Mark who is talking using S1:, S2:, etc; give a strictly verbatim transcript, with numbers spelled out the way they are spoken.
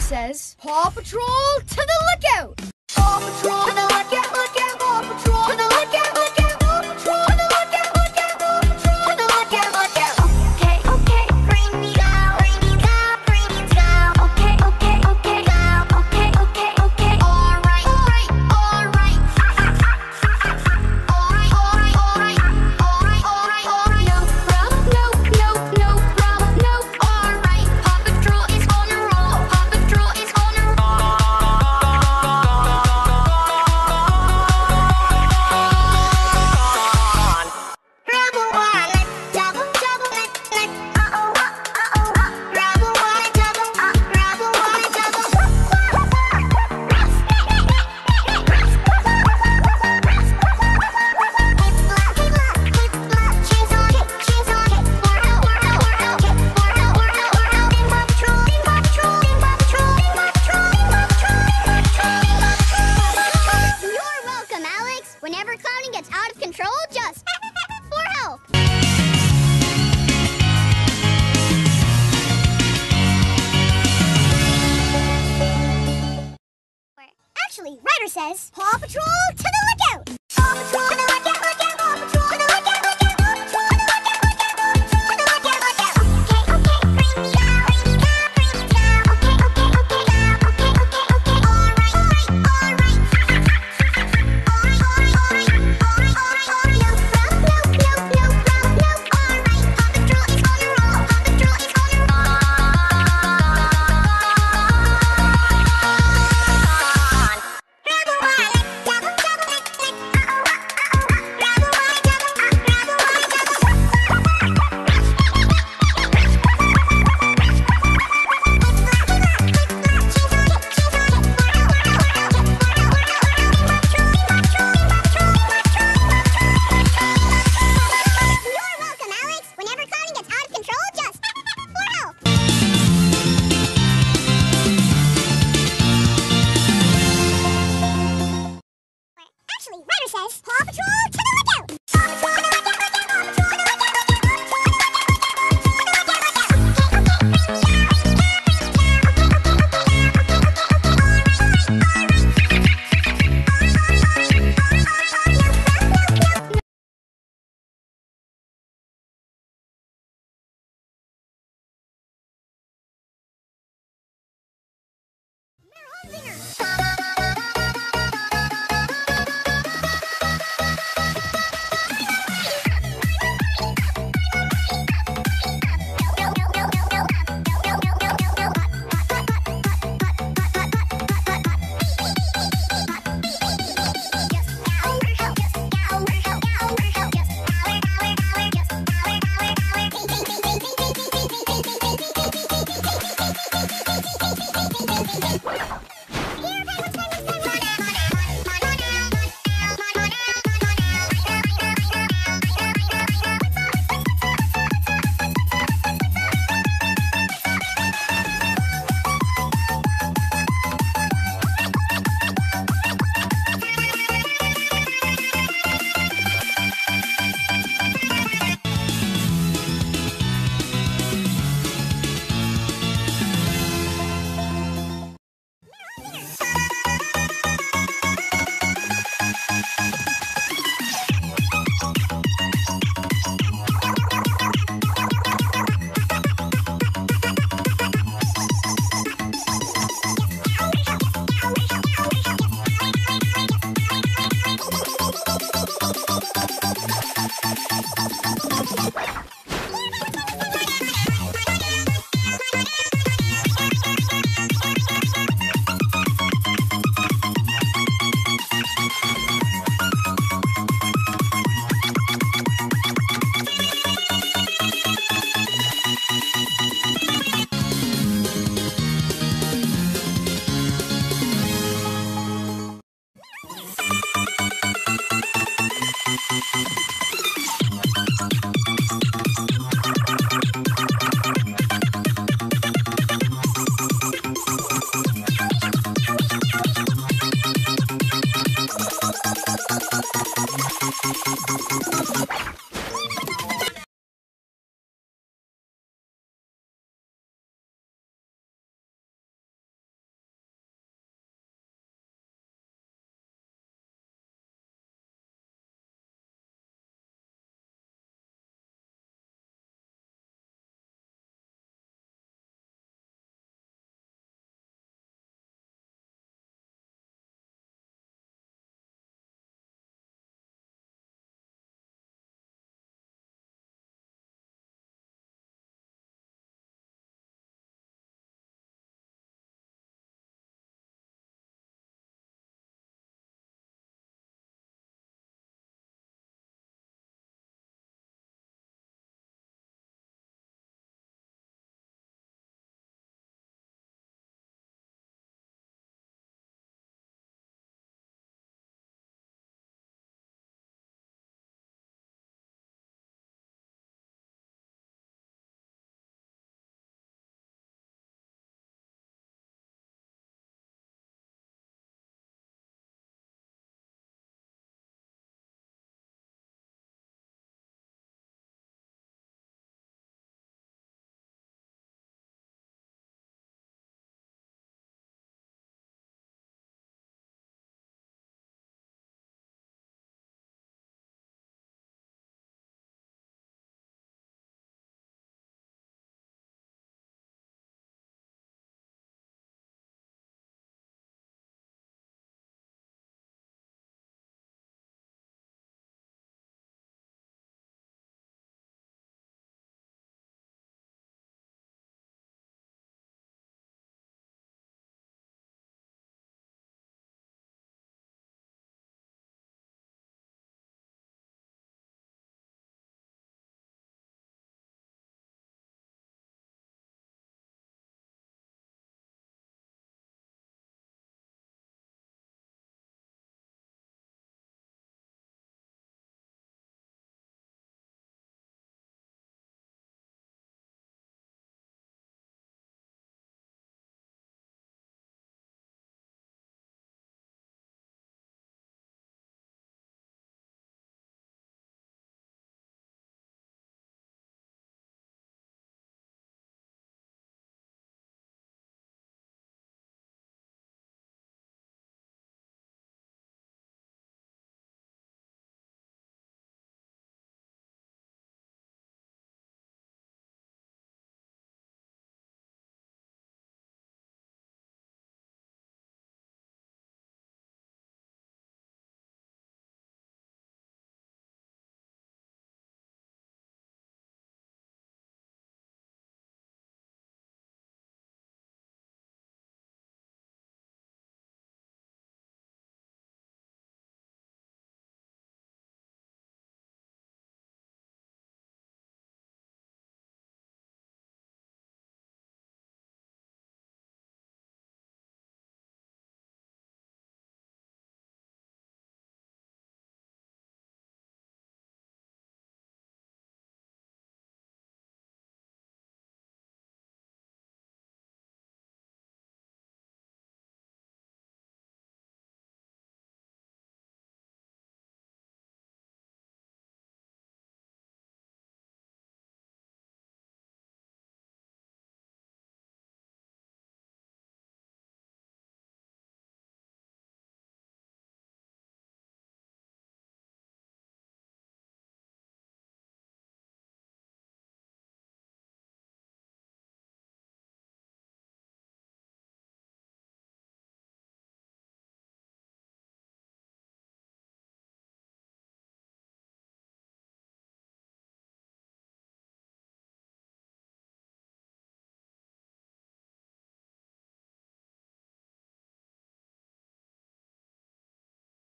S1: says, Paw Patrol to the lookout! Paw Patrol to the lookout, lookout, Paw Patrol to the lookout, lookout, Paw Patrol to the lookout, lookout, Paw Patrol to the lookout, lookout. Okay, okay, bring me down, bring me down, bring me down. Okay, okay, okay, down. Okay, okay, okay. All right, all right, all right. All right, all right, all right. All right, all right, all right. No problem, no, no, no problem, no. All right, Paw Patrol is on a roll. Paw Patrol is on a roll. Rebel one, double, double, let, let, uh-oh, uh-oh, uh, Rebel one, double, uh, Rebel one, double. She's on it, she's on it. For help, for help, for help. For help, for help, for help. Bing Paw Patrol, Bing Paw Patrol, Bing Paw Patrol, Bing Paw Patrol, Bing Paw Patrol, Bing Paw Patrol, Bing Paw Patrol. You're welcome, Alex. Whenever clowning gets out of control, just for help. Actually, Ryder says, Paw Patrol to the lookout! Paw Patrol to the lookout, lookout, Paw Patrol to the lookout, lookout, Paw Patrol to the lookout, lookout, Paw Patrol to the lookout, lookout. Okay, okay, bring me down, bring me down, bring me down. Okay, okay, okay, down. Okay, okay, okay. All right, all right, all right. All right, all right, all right. All right, all right, all right. No problem, no, no, no problem, no. All right, Paw Patrol is on a roll. Paw Patrol is on a roll. Rebel one, double, double, let, let, uh-oh, uh-oh, uh, Rebel one, double, uh, Rebel one, double. You're welcome, Alex. Whenever clowning gets out of control, just for help. Actually, Ryder says, Paw Patrol to the lookout! Paw Patrol to the lookout, lookout, Paw Patrol to the lookout, lookout, Paw Patrol to the lookout, lookout, Paw Patrol to the lookout, lookout. Okay, okay, bring me down, bring me down, bring me down. Okay, okay, okay, down. Okay, okay, okay, okay. All right, all right, all right. All right, all right, all right. All right, all right, all right. No problem, no, no, no. Wow.